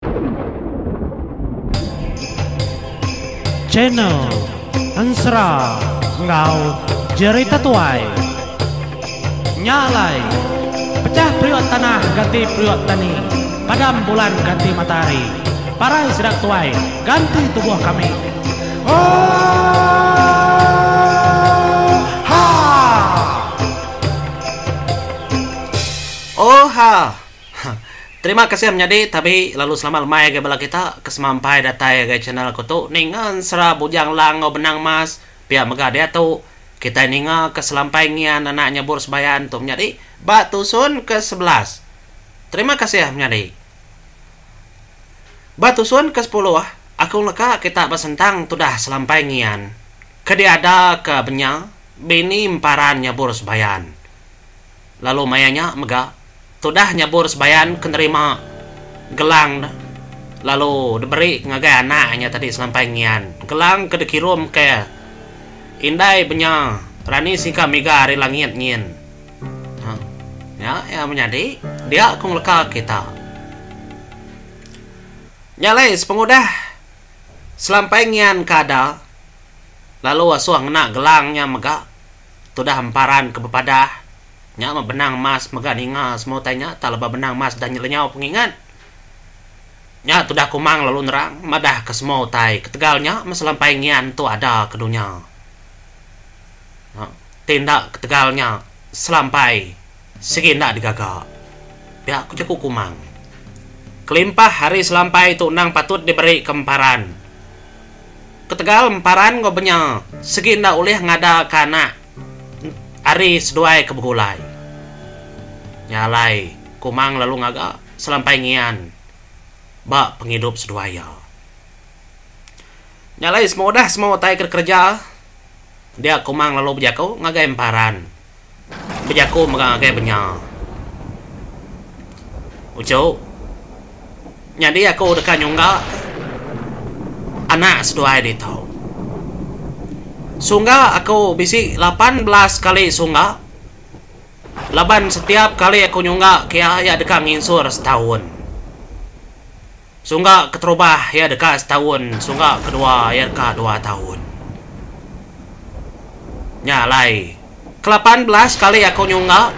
Channel Ansra Ngau Jerita Tuai Nyalai Pecah priot tanah ganti priot tani, padam bulan ganti matahari, parai sedak tuai ganti tubuh kami. Terima kasih menjadi tapi lalu selama lemai ke bala kita kesemampai datai ke channel ko tu ningan sera bujang lango benang mas pihak megah dia tu kita ninga keselampai ngian anaknya bor sebayan tu menjadi batu sun ke-11. Terima kasih menjadi batu sun ke-10 aku leka kita basentang tu dah selampai ngian kediada ke benya bini emparan nyabur sebayan lalu mayanya megah tudah nyabur sebayan kenerima gelang lalu diberi ngagai anaknya tadi selampai ngian gelang kedekirum ke indai benya rani singka miga hari langit ngin ya menjadi dia kung leka kita nyalai sepengudah selampai ngian kada lalu asuh ngena gelangnya mega tudah emparan ke bepadah nya benang mas mega ninga semua tanya talaba benang mas dan nyelenyau pengingat nya tudah kumang lalu nerang madah ke semua tai ketegalnya meselampai ngian tu ada ke dunia tindak ketegalnya selampai seginda digagak ya aku cukup kumang kelimpah hari selampai tu nang patut diberi kemparan ketegal emparan ngobenya seginda ulih ngada kana hari seduai kebegulai nyalai kumang lalu ngaga selampai ngian bak penghidup seduaya nyalai semodah semua tai kerja dia kumang lalu bejaku ngaga emparan bejaku ngaga benya ucau nyadi aku dekat nyungga anak seduai di tau sungga aku bisi 18 kali sungga laban setiap kali aku nyungga kaya ya dekat nginsur setahun sungga keterubah ya dekat setahun sungga kedua ya dekat 2 tahun nyalai ke 18 kali aku nyungga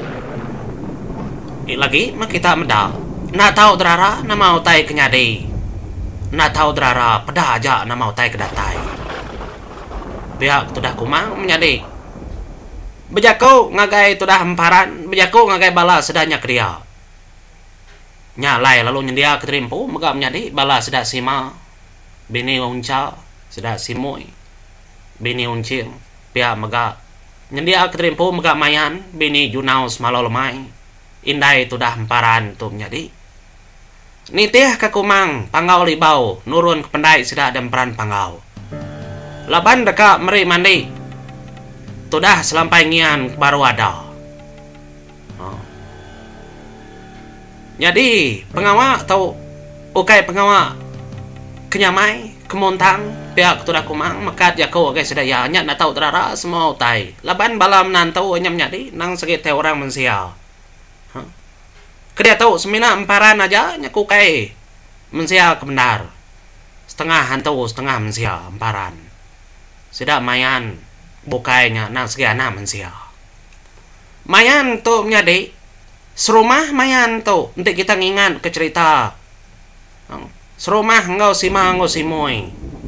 lagi mah kita medak nak tahu derara nama utai kenyadi nak tahu derara pedah aja nama utai kedatai pihak tudah kumang menjadi bejaku ngagai tudah emparan bejaku ngagai bala sedanya dia nyalai lalu nyendia keterimpu mega menjadi bala sedak sima bini unca sedak simui bini uncing pihak mega nyendia keterimpu mega mayan bini junaus malolemai indai tudah emparan tu menjadi nitih ke kumang panggau libau nurun ke pendai sedak demperan panggau laban dekat meri mandi tudah selampai ngian baru ada jadi pengawa atau ukai pengawa kenyamai kemontang pihak tudah kumang mekat jako guys sedaya nya nak tahu terara semua utai laban balam nantau nyam nyadi nang segit orang mensia kedia tahu semina emparan aja nyaku kai mensia kebenar setengah hantu setengah mensia emparan sudah mayan bukainya nang segiana mensia mayan tu menjadi serumah mayan tu untuk kita ngingat ke cerita serumah engkau sima engkau simoi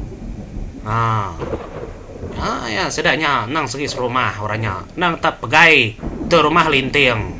ya sedaknya nang segi serumah orangnya nang tak pegai tu rumah linting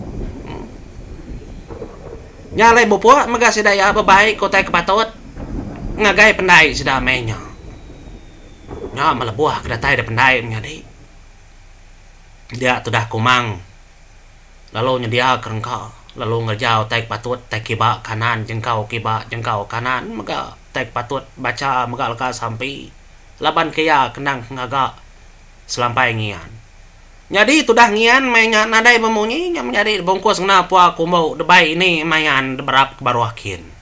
nyalai bupua mega sedaya bebaik kota kepatut ngagai pendai sudah mainnya nya melebuah kedatai ada pendai menjadi dia tudah kumang lalu nyedia kerengka lalu ngerjau taik patut taik kiba kanan jengkau kanan mega taik patut baca mega leka sampai laban kaya kenang ngaga selampai ngian jadi tudah ngian mainnya nadai memunyi nya menjadi bungkus ngena pua kumbau debai ini mayan berap baru akin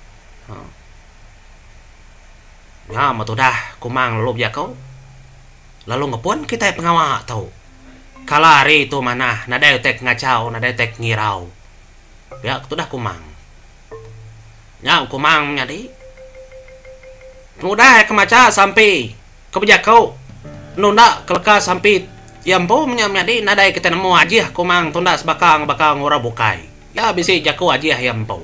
ya matudah kumang lalu kau lalu ngepun kita pengawa tahu kala hari itu mana nadai tek ngacau nadai tek ngirau ya tudah kumang nya kumang menjadi mudah kemaca sampai kebejak kau nunda keleka sampai yampo menjadi nadai kita nemu aja kumang tunda sebakang ora bukai ya bisi jaku aja yampo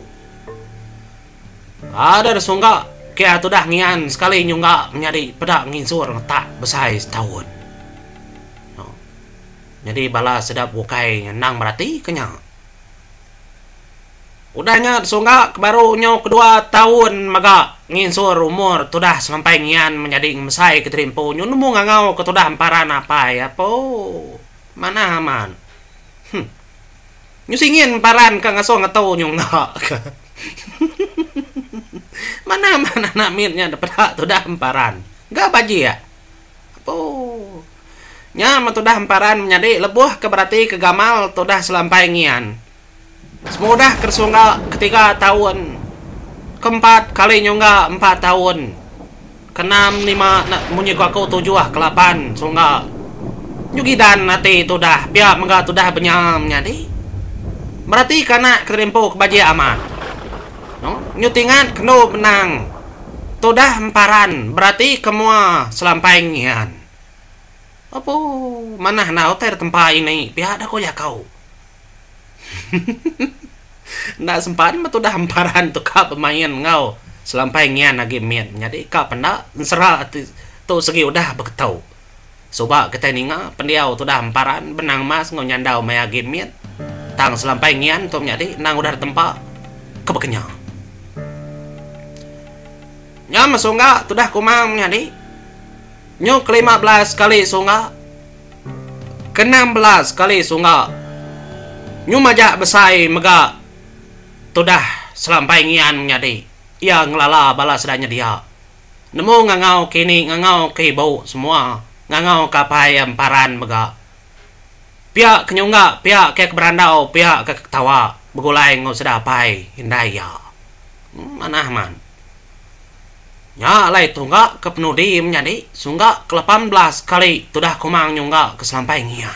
ada sungga kaya tu dah ngian sekali nyungga menjadi pedak nginsur tak besai setahun jadi bala sedap bukai nang berarti kenyang udahnya sungga baru nyaw kedua tahun maga nginsur umur tudah sampai ngian menjadi mesai keterimpo nyu nemu ngangau ketudah amparan apa ya po mana aman nyu singin amparan ka ngaso ngatau nyu nga mana namitnya dapat tudah amparan enggak baji ya po nya matudah amparan menjadi lebuh ke berarti kegamal tudah selampai ngian semudah kersungga ketiga tahun keempat kali nyungga 4 tahun keenam 5 munyi aku 7 ke-8 sungga nyugidan nanti tudah biar mengga tudah benyam jadi berarti karena kerimpo kebaji aman no? Nyutingan kenu menang tudah emparan berarti kemua selampai ngian apa mana na hotel tempat ini pihak ada kau ya kau nak sempat mah tuh dah hamparan tuh kak pemain ngau selampai ngian lagi mian jadi kak pernah serah tuh segi udah beketau coba kita ninga pendiau tuh dah hamparan benang mas ngau nyandau maya game mian tang selampai ngian tuh jadi nang udah tempat kebekenya nya masuk nggak tuh dah kumang jadi nyuk 15 kali sunga ke-16 kali sunga nyu majak besai mega tudah selampai ngian menjadi ia ngelala bala sedanya dia nemu ngangau kini ngangau ke bau semua ngangau kapai amparan mega pihak kenyungga pihak ke berandau pihak ke ketawa begulai ngau sedapai hindai ya mana man nya lai tungga ke penudi menjadi sungga ke-18 kali tudah kumang nyungga ke selampai ngian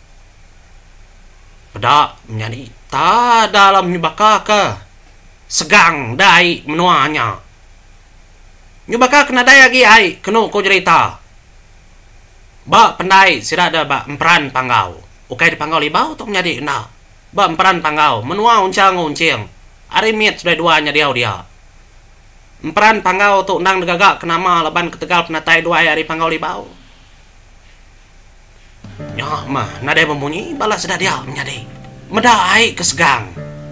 pada menjadi tak dalam nyubaka ke segang dai menuanya nyubaka kena dai lagi ai kenu ko cerita ba pendai sira ada ba emperan panggau ukai di panggau libau untuk menjadi na ba emperan panggau menua uncang ari miet sudah duanya dia emperan panggau untuk nang negagak kenama leban ketegal penatai 2 hari panggau libau ya mah nadai membunyi balas sudah dia menjadi medai kesegang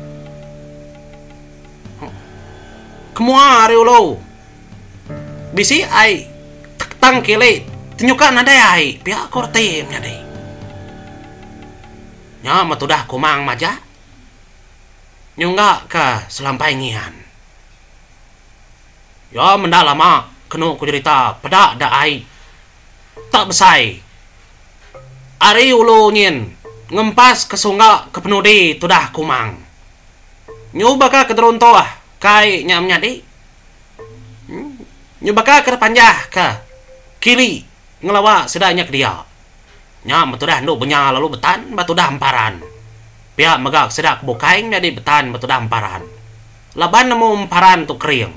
kemua hari ulo bisi ai tang kile tunjukkan nadai ai pihak korte menjadi nya matudah kumang maja nyungga ke selampai ngian ya mendalama kenu ku cerita pada daai tak besai ari ulu nyin ngempas ke sunga ke penudi tudah kumang nyubaka ke dronto kai nyam nyadi nyubaka ke panjah ke kiri ngelawa sedanya ke dia nyam tudah nduk benya lalu betan batu dah hamparan pihak megak sedak bukain jadi betan batu dah hamparan laban nemu hamparan tu kering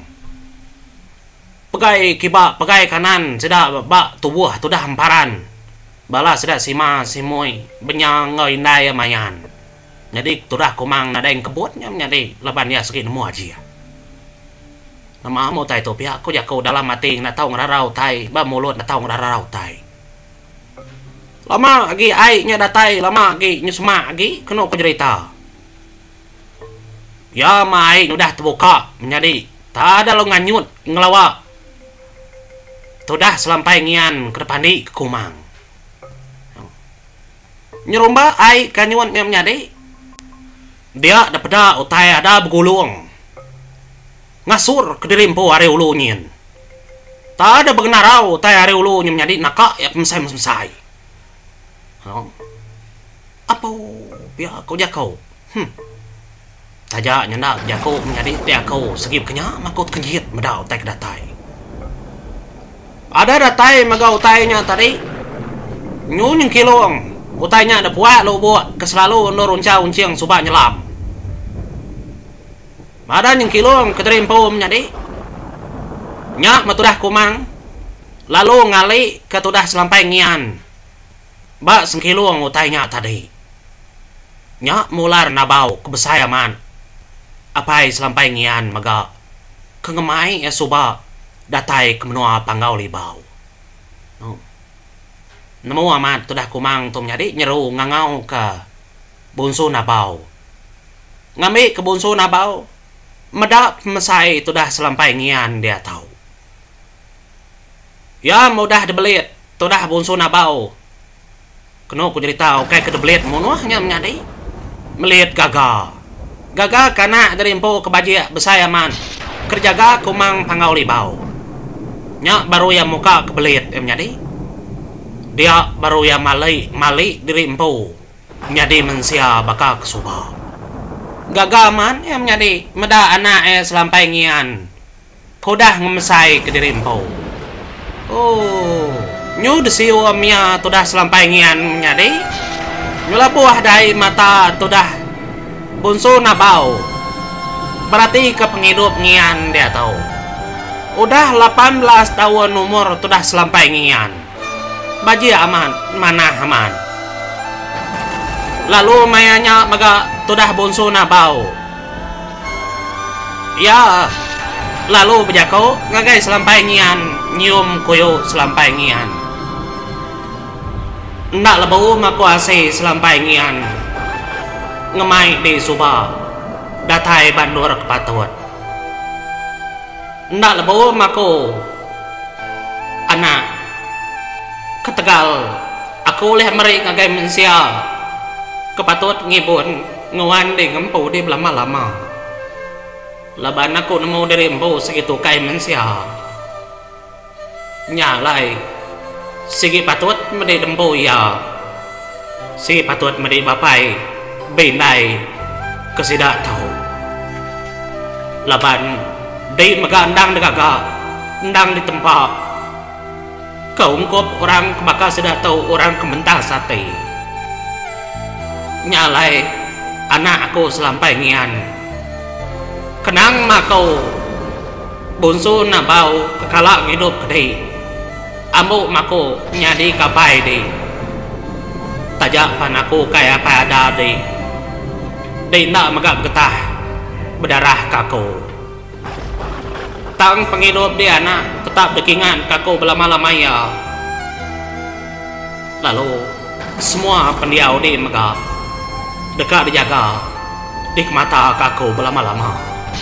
pegai kiba pegai kanan sedak bak tubuh tu dah hamparan bala sedak sima simoi benyang ngoi indai mayan jadi tudah kumang nada yang kebutnya jadi leban ya segini mu aja nama mau tai tu pihak ko jakau dalam mati na tahu ngararau tai ba mulut na tahu ngararau tai lama lagi ai nya datai lama lagi nyusma lagi kena ko cerita ya mai udah terbuka menjadi tak ada lo nganyut ngelawa tudah selampai ngian ke depan di kumang nyerumba ai kanyuan yang menjadi dia dapat utai ada begulung ngasur ke dirimpo hari ulu nyin tak ada begnarau utai hari ulu nyin menjadi nakak ya pemsai apa biar kau jakau tajak nyenda jakau menjadi dia kau segi kenya makut kenyit medau utai kedatai ada datai magau utainya tadi nyunying kilong utainya ada puak lo buat keselalu no runca unciang subak nyelam Ada yang kilong keterimpo menjadi. Nyak matudah kumang. Lalu ngali ketudah selampai ngian. Bak sengkilong utainya tadi. Nyak mular nabau kebesayaman. Apai selampai ngian maga. Kengemai ya suba. Datai kemenua panggau libau. Nemu amat tudah kumang tum nyadi nyeru ngangau ke bunsu nabau. Ngami ke bunsu nabau. Medap mesai tudah selampai ngian dia tahu. Ya mudah debelit tudah bunsu nabau. Kena ku cerita kayak kedebelit munuhnya menyadi. Melihat gagal. Gagal karena dari empo kebajia besayaman. Kerjaga kumang panggau libau. Nya baru yang muka kebelit menyadi. Dia baru yang mali diri empo. Menyadi mensia bakal kesubah. Gagaman yang menjadi meda anak selampai ngian. Kudah ngemesai ke diri empo. Oh, nyu desiu amnya tudah selampai ngian menjadi. Nyula buah dari mata tudah bunsu nabau. Berarti ke penghidup ngian dia tahu. Udah 18 tahun umur tudah selampai ngian. Baji aman, mana aman. Lalu mayanya maga tudah bunsu nabau. Ya, lalu bejako ngagai selampai ngian nyium kuyo selampai ngian. Ndak lebau makuasi selampai ngian. Ngemai di suba. Datai bandur kepatut. Ndak lebau maku anak ketegal. Aku leh meri ngagai mensia. Kepatut ngibun nguan di ngempu di lama-lama. Laban aku nemu dari empu segitu kai mensia. Nyalai sigi patut medi dempu ya. Sigi patut medi bapai bindai kesidak tahu. Laban di megandang degaga ndang di tempat. Kau ungkop orang kebakar sedak tahu orang kementah sate. Nyalai anak aku selampai ngian. Kenang makau bunsu nabau kekalak hidup kedai. Ambu maku nyadi kapai di. Tajak panaku kaya apa ada di. Di nak megak getah berdarah kaku. Tang penghidup dia anak tetap dekingan kaku belama-lamanya. Lalu semua pendiau di megak dekat dijaga di mata kaku belama-lama.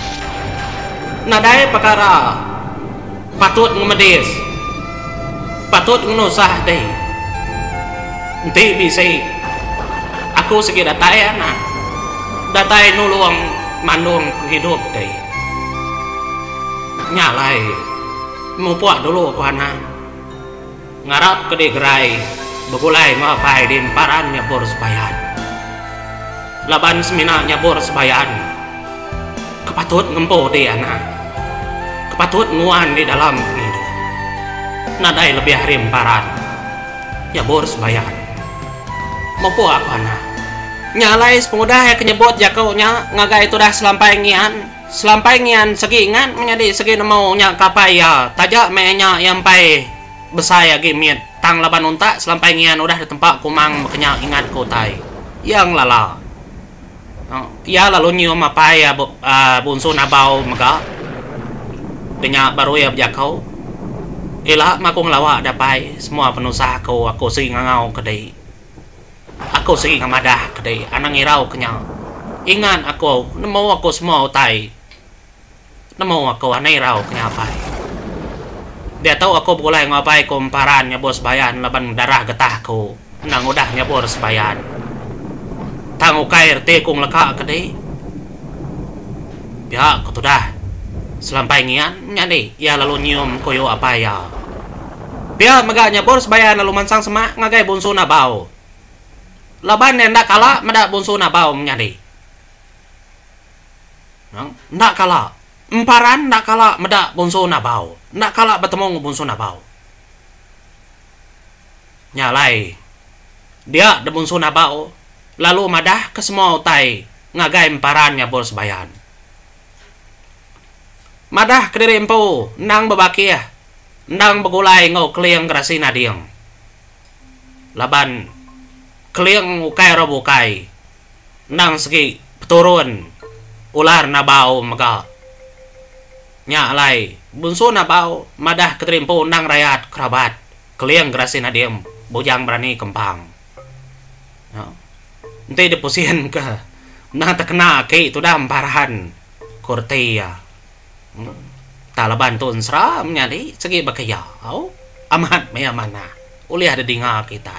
Nadai perkara patut ngumedis, patut ngunusah deh. Nanti bisa aku segi datai anak, datai nulung mandung penghidup deh. Nyalai mupuak dulu aku anak ngarap ke gerai begulai ngapai di paran nyabur sebayan. Laban semina nyabur sebayan. Kepatut ngempo di anak. Kepatut nguan di dalam hidup. Nadai lebih harim paran. Nyabur sebayan. Mampu aku anak. Nyalai sepengudah yang kenyebut jakaunya ngagai itu dah selampai ngian. Selampai ngian segi ingat menjadi segi nemo nya kapaya. Tajak mehnya yang pai besaya gimit. Tang laban unta selampai ngian udah di tempat kumang makanya ingat kotai. Yang lala. Ya lalu nyium apa ya bunsu nabau mega Tanya baru ya jakau Ila makung lawa dapai semua penusaha aku sing ngangau kedai. Aku sing ngamadah kedai anang irau kenyang. Ingat aku nemu aku semua utai. Nemu aku anai rau kenyapai. Dia tahu aku boleh ngapai kumparan nyabur sebayan laban darah getahku. Nang udah nyabur sebayan. Tangu kair tekung leka kedai. Ya, aku dah selampai ngian nyadi. Ya lalu nyium koyo apa ya. Pia maganya bor sebayan lalu mansang semak ngagai bunsu nabau. Laban ndak kala meda bunsu nabau nyadi. Ndak kala emparan ndak kala meda bunsu nabau. Ndak kala bertemu bunsu nabau. Nyalai. Dia de bunsu nabau. Lalu madah ke semua utai ngagai emparannya bor sebayan. Madah kediri empu, nang bebakia, nang begulai ngau kliang gerasi nadiang. Laban kliang ukai robukai, nang segi peturun, ular nabau mega. Nyalai, bunsu nabau, madah kediri empu nang rakyat kerabat, kliang gerasi nadiang, bujang berani kempang. Nanti dipusian ke, nang terkena ke itu dah parahan, kurtia. Talaban tu seram nyari segi bakaya amat maya mana uli ada dinga kita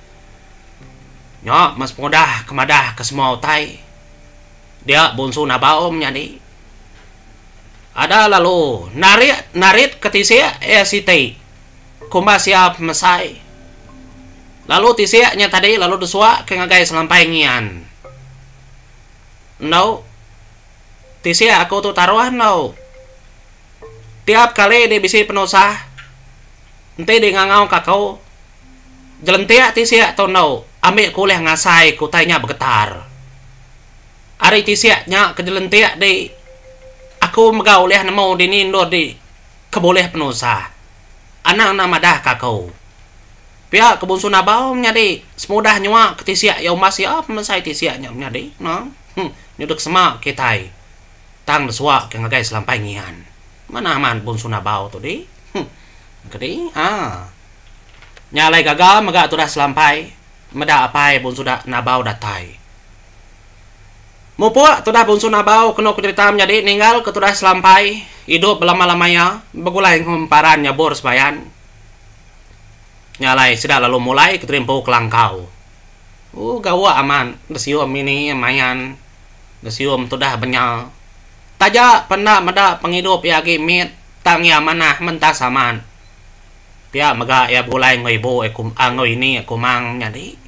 nyo mas mudah kemadah ke semua utai dia bunsu nabaom nyari ada lalu narit ketisia siti kumba siap mesai lalu tisiaknya tadi lalu dusua ke ngagai selampai ngian no tisia aku tu taruhan no. Tiap kali dia bisi penosah, nanti dia ngangau kakau, jelentia tisia atau no, ambil kuliah ngasai kutainya bergetar. Ari tisiaknya ke jelentia di, aku megau liah nemu di nindo di keboleh penosah. Anak nama dah kakau. Pihak kebun sunabau nyadi, semudah nyua ke tisiak yang masih apa mesai tisiaknya nyadi, no, nyuduk semak kitai, tang desuak ke ngagai selampai ngian. Mana aman pun sunabau tu di kedi nyalai gagal mega tu dah selampai meda apai pun sudah nabau datai mupuk tu dah pun sunabau kena cerita menjadi ninggal ke tu dah selampai hidup lama-lamanya begulai kumparan nyabur sebayan nyalai sudah lalu mulai keterimpu kelangkau gawa aman desium ini mayan desium tu dah benyal Taja pernah meda penghidup ya gimit tang ya manah mentah saman. Pia mega ya bulai ngoi bo ekum ngoi ini kumang nyadi.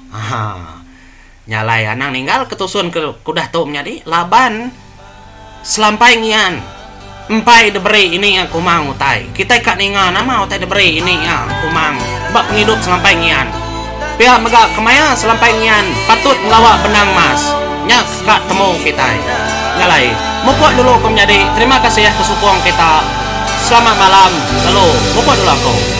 Nyalai anang ninggal ketusun ke kudah tu nyadi laban selampai ngian. Empai deberi ini yang kumang utai. Kita kak ninga nama utai deberi ini ya kumang. Bak penghidup selampai ngian. Pia mega kemaya selampai ngian patut melawak benang mas. Nyak kak temu kita. Nyalai mupuk dulu kau menjadi terima kasih ya kesukuan kita selamat malam lalu mupuk dulu aku